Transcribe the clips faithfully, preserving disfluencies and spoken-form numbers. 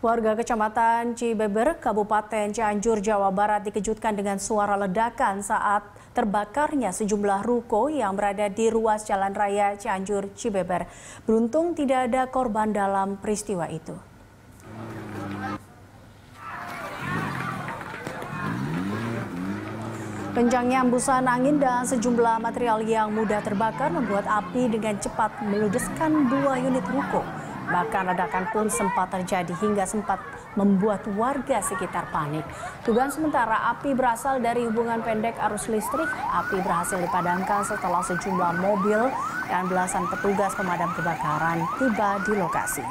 Warga Kecamatan Cibeber, Kabupaten Cianjur, Jawa Barat dikejutkan dengan suara ledakan saat terbakarnya sejumlah ruko yang berada di ruas Jalan Raya Cianjur Cibeber. Beruntung tidak ada korban dalam peristiwa itu. Kencangnya hembusan angin dan sejumlah material yang mudah terbakar membuat api dengan cepat meludeskan dua unit ruko. Bahkan ledakan pun sempat terjadi hingga sempat membuat warga sekitar panik. Dugaan sementara api berasal dari hubungan pendek arus listrik. Api berhasil dipadamkan setelah sejumlah mobil dan belasan petugas pemadam kebakaran tiba di lokasi.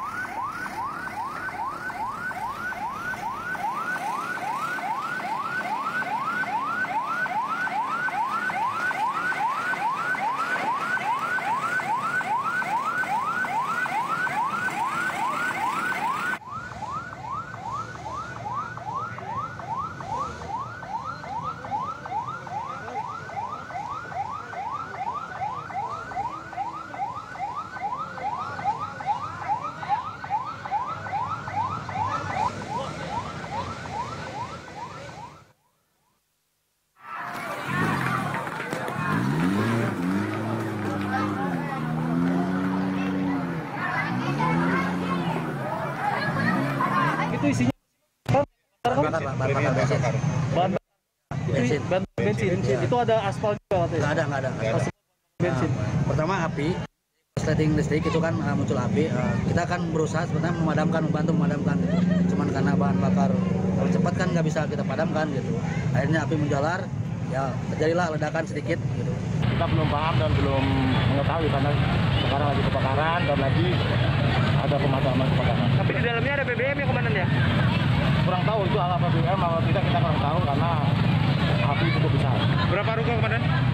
Itu isinya bakar, bakar, bakar, bahan bensin, bahan bensin. Itu ada aspal juga katanya? Nggak ada, nggak ada. Bensin. Nah, pertama api, korsleting listrik itu kan uh, muncul api. Uh, kita akan berusaha sebenarnya memadamkan, membantu memadamkan. Gitu. Cuman karena bahan bakar kalau cepat kan nggak bisa kita padamkan gitu. Akhirnya api menjalar, ya terjadilah ledakan sedikit gitu. Kita belum paham dan belum mengetahui karena sekarang lagi kebakaran dan lagi ada pemadaman kebakaran. Tapi di dalamnya ada B B M ya komandan ya? Kurang tahu itu apa B B M atau tidak, kita kurang tahu karena api cukup besar. Berapa ruko komandan?